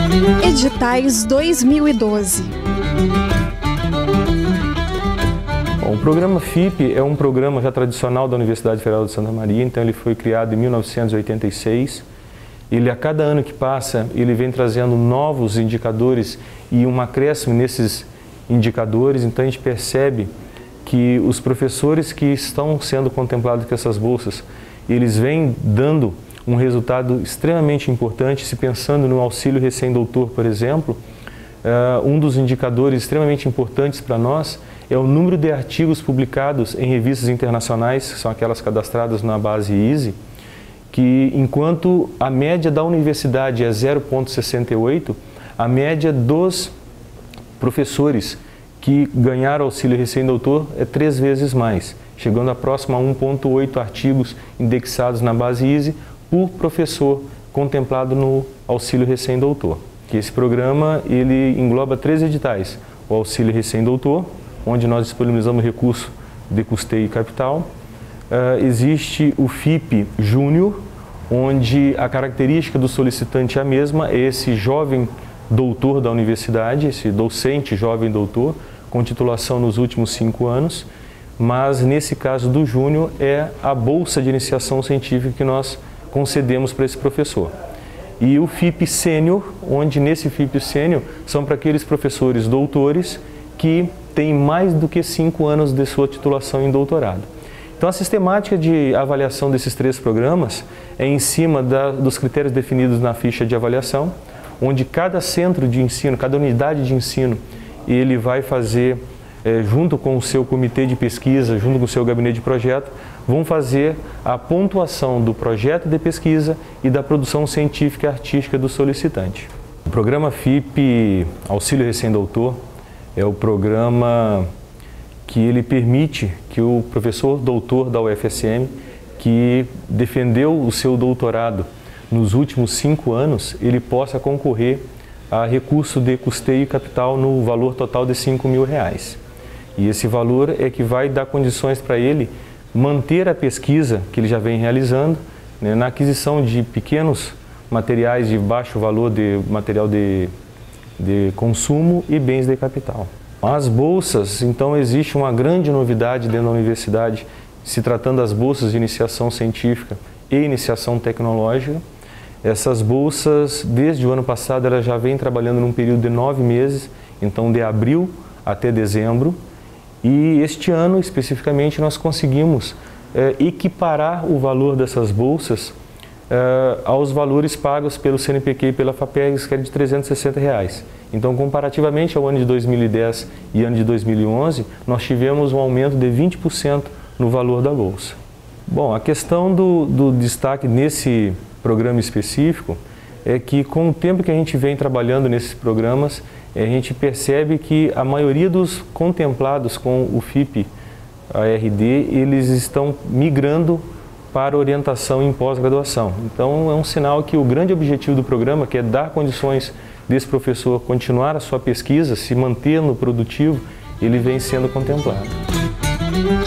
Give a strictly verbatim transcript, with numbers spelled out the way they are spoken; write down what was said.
Editais dois mil e doze. Bom, o programa F I P é um programa já tradicional da Universidade Federal de Santa Maria, então ele foi criado em mil novecentos e oitenta e seis. Ele, a cada ano que passa, ele vem trazendo novos indicadores e um acréscimo nesses indicadores, então a gente percebe que os professores que estão sendo contemplados com essas bolsas, eles vêm dando um resultado extremamente importante. Se pensando no auxílio recém-doutor, por exemplo, uh, um dos indicadores extremamente importantes para nós é o número de artigos publicados em revistas internacionais, que são aquelas cadastradas na base I S E, que enquanto a média da universidade é zero vírgula sessenta e oito, a média dos professores que ganharam auxílio recém-doutor é três vezes mais, chegando a próximo a um vírgula oito artigos indexados na base I S E por professor contemplado no auxílio recém-doutor. Que esse programa ele engloba três editais: o auxílio recém-doutor, onde nós disponibilizamos recurso de custeio e capital. Uh, existe o F I P Júnior, onde a característica do solicitante é a mesma, é esse jovem doutor da universidade, esse docente jovem doutor, com titulação nos últimos cinco anos, mas nesse caso do Júnior é a bolsa de iniciação científica que nós concedemos para esse professor. E o F I P Sênior, onde nesse F I P Sênior são para aqueles professores doutores que têm mais do que cinco anos de sua titulação em doutorado. Então a sistemática de avaliação desses três programas é em cima da, dos critérios definidos na ficha de avaliação, onde cada centro de ensino, cada unidade de ensino, ele vai fazer, é, junto com o seu comitê de pesquisa, junto com o seu gabinete de projeto, vão fazer a pontuação do projeto de pesquisa e da produção científica e artística do solicitante. O programa F I P Auxílio Recém-Doutor é o programa que ele permite que o professor doutor da U F S M, que defendeu o seu doutorado nos últimos cinco anos, ele possa concorrer a recurso de custeio e capital no valor total de cinco mil reais. E esse valor é que vai dar condições para ele manter a pesquisa que ele já vem realizando, né, na aquisição de pequenos materiais de baixo valor de material de, de consumo e bens de capital. As bolsas, então, existe uma grande novidade dentro da universidade, se tratando das bolsas de iniciação científica e iniciação tecnológica. Essas bolsas, desde o ano passado, elas já vêm trabalhando num período de nove meses, então de abril até dezembro. E este ano, especificamente, nós conseguimos é, equiparar o valor dessas bolsas é, aos valores pagos pelo C N P Q e pela FAPERGS, que é de trezentos e sessenta reais. Então, comparativamente ao ano de dois mil e dez e ano de dois mil e onze, nós tivemos um aumento de vinte por cento no valor da bolsa. Bom, a questão do, do destaque nesse programa específico é que, com o tempo que a gente vem trabalhando nesses programas, a gente percebe que a maioria dos contemplados com o F I P A R D, eles estão migrando para orientação em pós-graduação. Então, é um sinal que o grande objetivo do programa, que é dar condições desse professor continuar a sua pesquisa, se manter no produtivo, ele vem sendo contemplado.